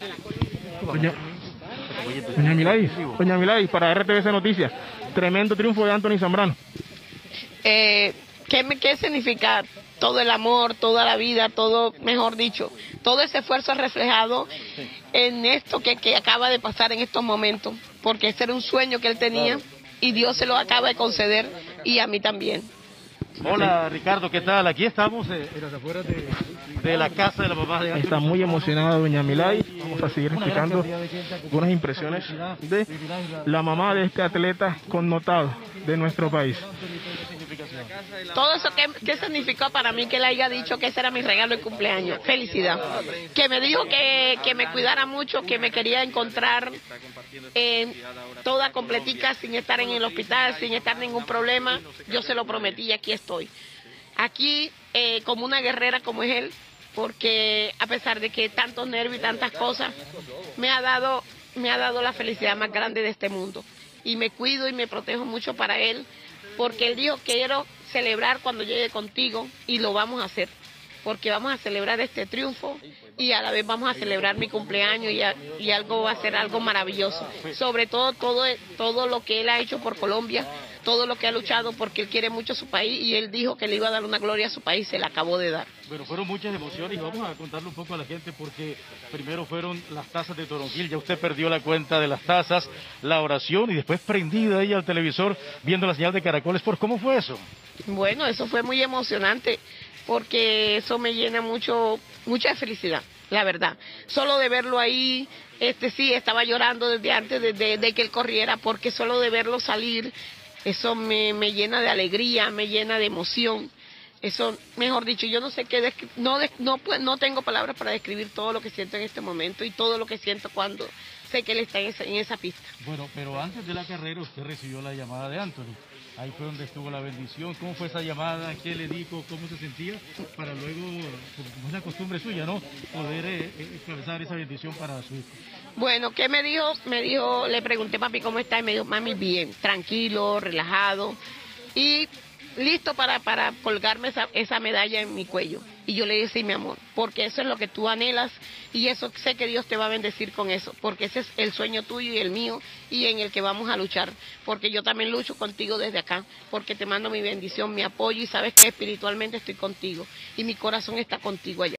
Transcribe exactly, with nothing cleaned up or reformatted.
Doña, doña Milay, doña Milay, para R T V C Noticias, tremendo triunfo de Anthony Zambrano. Eh, ¿qué, me- ¿Qué significa? Todo el amor, toda la vida, todo, mejor dicho, todo ese esfuerzo reflejado en esto que, que acaba de pasar en estos momentos, porque ese era un sueño que él tenía y Dios se lo acaba de conceder y a mí también. Hola Ricardo, ¿qué tal? Aquí estamos eh, en las afueras de, de la casa de la mamá de Anthony Está muy Zambrano. emocionada doña Milay. Vamos a seguir explicando algunas impresiones de la mamá de este atleta connotado de nuestro país. Todo eso, ¿qué, qué significó para mí que él haya dicho que ese era mi regalo de cumpleaños? Felicidad. Que me dijo que, que me cuidara mucho, que me quería encontrar eh, toda completica, sin estar en el hospital, sin estar ningún problema. Yo se lo prometí y aquí estoy. Aquí, eh, como una guerrera como es él, porque a pesar de que tantos nervios y tantas cosas, me ha dado, me ha dado la felicidad más grande de este mundo. Y me cuido y me protejo mucho para él, porque él dijo, quiero celebrar cuando llegue contigo, y lo vamos a hacer, porque vamos a celebrar este triunfo y a la vez vamos a celebrar mi cumpleaños y, a, y algo va a ser algo maravilloso. Sobre todo, todo todo lo que él ha hecho por Colombia, todo lo que ha luchado, porque él quiere mucho su país y él dijo que le iba a dar una gloria a su país, se la acabó de dar. Bueno, fueron muchas emociones y vamos a contarle un poco a la gente porque primero fueron las tazas de Toronjil, ya usted perdió la cuenta de las tazas, la oración y después prendida ella al televisor viendo la señal de Caracol Sport. ¿Cómo fue eso? Bueno, eso fue muy emocionante porque eso me llena mucho, mucha felicidad, la verdad. Solo de verlo ahí, este sí, estaba llorando desde antes de, de, de que él corriera, porque solo de verlo salir, eso me, me llena de alegría, me llena de emoción. Eso, mejor dicho, yo no sé qué, no, no, no tengo palabras para describir todo lo que siento en este momento y todo lo que siento cuando sé que él está en esa, en esa pista. Bueno, pero antes de la carrera usted recibió la llamada de Anthony. Ahí fue donde estuvo la bendición. ¿Cómo fue esa llamada? ¿Qué le dijo? ¿Cómo se sentía? Para luego, como es la costumbre suya, ¿no? Poder eh, eh, expresar esa bendición para su hijo. Bueno, ¿qué me dijo? Me dijo, le pregunté, papi, ¿cómo está? Y me dijo, mami, bien, tranquilo, relajado y listo para, para colgarme esa, esa medalla en mi cuello. Y yo le dije, sí, mi amor, porque eso es lo que tú anhelas y eso sé que Dios te va a bendecir con eso, porque ese es el sueño tuyo y el mío y en el que vamos a luchar, porque yo también lucho contigo desde acá, porque te mando mi bendición, mi apoyo y sabes que espiritualmente estoy contigo y mi corazón está contigo allá.